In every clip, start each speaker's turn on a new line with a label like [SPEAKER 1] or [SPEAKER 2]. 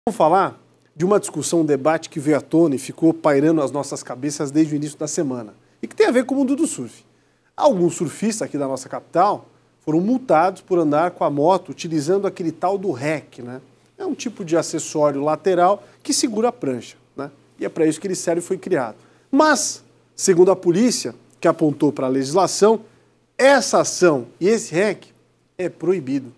[SPEAKER 1] Vamos falar de uma discussão, um debate que veio à tona e ficou pairando as nossas cabeças desde o início da semana e que tem a ver com o mundo do surf. Alguns surfistas aqui da nossa capital foram multados por andar com a moto utilizando aquele tal do REC, né? É um tipo de acessório lateral que segura a prancha, né? E é para isso que ele serve e foi criado. Mas, segundo a polícia, que apontou para a legislação, essa ação e esse REC é proibido.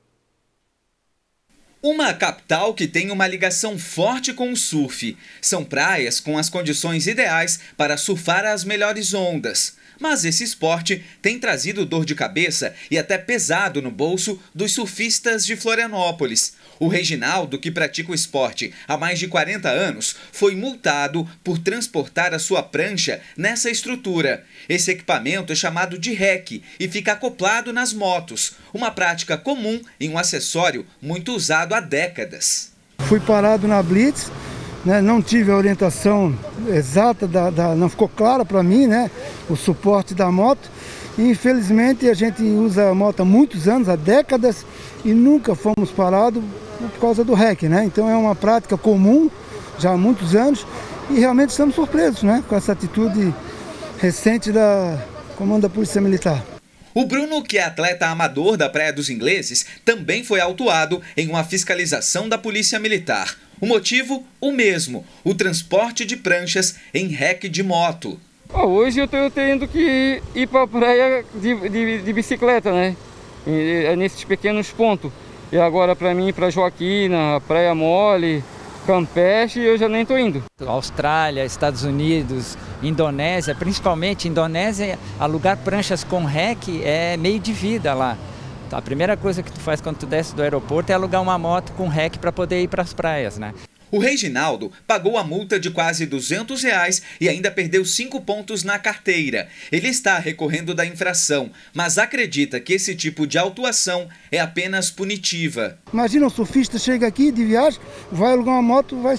[SPEAKER 2] Uma capital que tem uma ligação forte com o surf. São praias com as condições ideais para surfar as melhores ondas. Mas esse esporte tem trazido dor de cabeça e até pesado no bolso dos surfistas de Florianópolis. O Reginaldo, que pratica o esporte há mais de 40 anos, foi multado por transportar a sua prancha nessa estrutura. Esse equipamento é chamado de REC e fica acoplado nas motos, uma prática comum em um acessório muito usado há décadas.
[SPEAKER 3] Fui parado na Blitz, né, não tive a orientação exata, não ficou clara para mim, né, o suporte da moto. E, infelizmente, a gente usa a moto há muitos anos, há décadas, e nunca fomos parados por causa do REC, né? Então é uma prática comum já há muitos anos e realmente estamos surpresos, né, com essa atitude recente da comando da Polícia Militar.
[SPEAKER 2] O Bruno, que é atleta amador da Praia dos Ingleses, também foi autuado em uma fiscalização da Polícia Militar. O motivo? O mesmo, o transporte de pranchas em REC de moto.
[SPEAKER 4] Hoje eu estou tendo que ir para a praia de bicicleta, né? Nesses pequenos pontos. E agora para mim, para Joaquina, Praia Mole, Campeche, eu já nem estou indo.
[SPEAKER 5] Austrália, Estados Unidos, Indonésia, principalmente Indonésia, alugar pranchas com REC é meio de vida lá. Então, a primeira coisa que tu faz quando tu desce do aeroporto é alugar uma moto com REC para poder ir para as praias, né?
[SPEAKER 2] O Reginaldo pagou a multa de quase R$200 e ainda perdeu 5 pontos na carteira. Ele está recorrendo da infração, mas acredita que esse tipo de autuação é apenas punitiva.
[SPEAKER 3] Imagina um surfista chega aqui de viagem, vai alugar uma moto, vai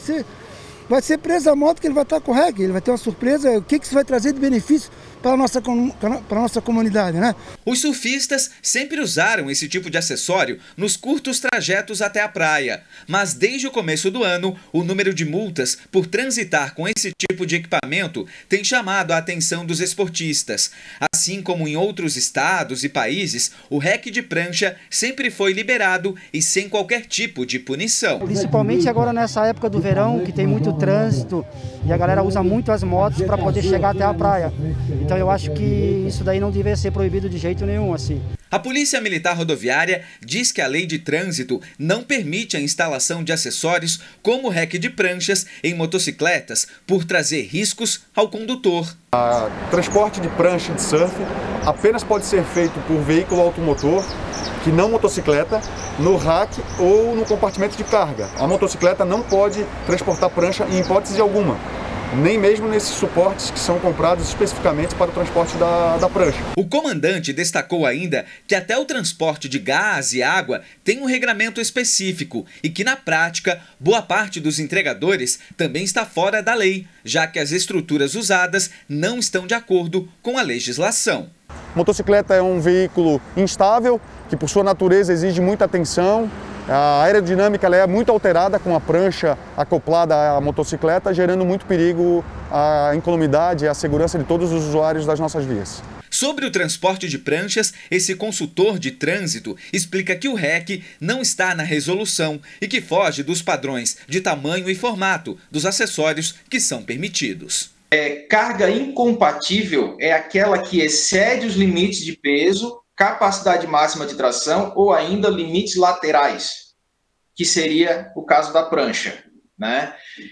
[SPEAKER 3] ser preso a moto que ele vai estar com o REC, ele vai ter uma surpresa, o que isso vai trazer de benefício para a nossa comunidade, né?
[SPEAKER 2] Os surfistas sempre usaram esse tipo de acessório nos curtos trajetos até a praia, mas desde o começo do ano, o número de multas por transitar com esse tipo de equipamento tem chamado a atenção dos esportistas. Assim como em outros estados e países, o REC de prancha sempre foi liberado e sem qualquer tipo de punição.
[SPEAKER 6] Principalmente agora nessa época do verão, que tem muito trânsito e a galera usa muito as motos para poder chegar até a praia. Então eu acho que isso daí não deveria ser proibido de jeito nenhum, assim.
[SPEAKER 2] A Polícia Militar Rodoviária diz que a lei de trânsito não permite a instalação de acessórios como o REC de pranchas em motocicletas por trazer riscos ao condutor.
[SPEAKER 7] O transporte de prancha de surf apenas pode ser feito por veículo automotor, que não motocicleta, no rack ou no compartimento de carga. A motocicleta não pode transportar prancha em hipótese alguma, nem mesmo nesses suportes que são comprados especificamente para o transporte da prancha.
[SPEAKER 2] O comandante destacou ainda que até o transporte de gás e água tem um regramento específico e que, na prática, boa parte dos entregadores também está fora da lei, já que as estruturas usadas não estão de acordo com a legislação.
[SPEAKER 7] Motocicleta é um veículo instável, que por sua natureza exige muita atenção. A aerodinâmica ela é muito alterada com a prancha acoplada à motocicleta, gerando muito perigo à incolumidade e à segurança de todos os usuários das nossas vias.
[SPEAKER 2] Sobre o transporte de pranchas, esse consultor de trânsito explica que o REC não está na resolução e que foge dos padrões de tamanho e formato dos acessórios que são permitidos.
[SPEAKER 8] Carga incompatível é aquela que excede os limites de peso, capacidade máxima de tração ou ainda limites laterais, que seria o caso da prancha, né?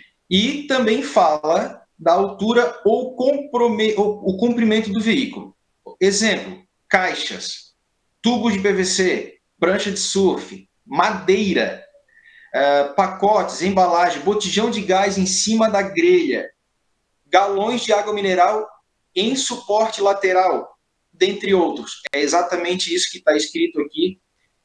[SPEAKER 8] E também fala da altura ou o comprimento do veículo. Exemplo, caixas, tubos de PVC, prancha de surf, madeira, pacotes, embalagem, botijão de gás em cima da grelha, galões de água mineral em suporte lateral, dentre outros. É exatamente isso que está escrito aqui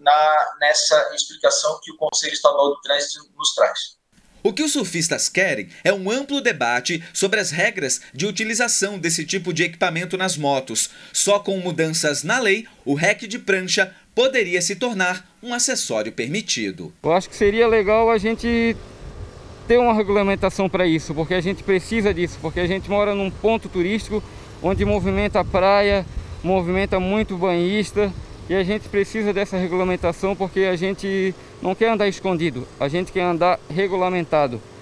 [SPEAKER 8] nessa explicação que o Conselho Estadual do Trânsito nos traz.
[SPEAKER 2] O que os surfistas querem é um amplo debate sobre as regras de utilização desse tipo de equipamento nas motos. Só com mudanças na lei, o REC de prancha poderia se tornar um acessório permitido.
[SPEAKER 4] Eu acho que seria legal a gente ter uma regulamentação para isso, porque a gente precisa disso, porque a gente mora num ponto turístico onde movimenta a praia, movimenta muito banhista, e a gente precisa dessa regulamentação porque a gente não quer andar escondido, a gente quer andar regulamentado.